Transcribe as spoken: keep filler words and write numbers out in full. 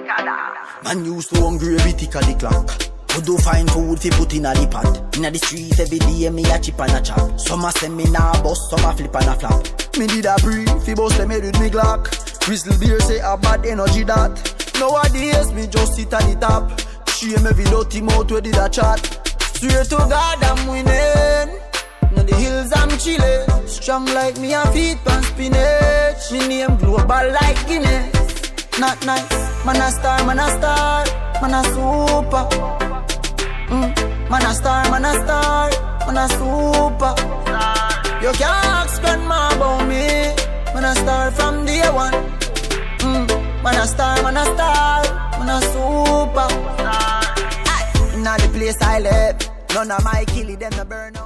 Man used to hungry every tick of the clock. Could do find food fi put in a the pot. Inna the street every day me a chip and a chop. Some a say me nah bust, some a flip and a flap. Me did a breathe, fi bust them head with me Glock. Crystal beer say a bad energy that. Nowadays me just sit at the top. Shame every dirty mouth where did a chat. Swear to God I'm winning. Now the hills I'm chillin'. Strong like me a feet pan spinach. Me name global like Guinness. Not nice, man a star, man a star, man a super. Mm. Man a star, man a star, man a super. You can't ask grandma about me. Man a star from day one. Mm. Man a star, man a star, man a super. Aye. Inna the place I live, none of my killie them no burn out.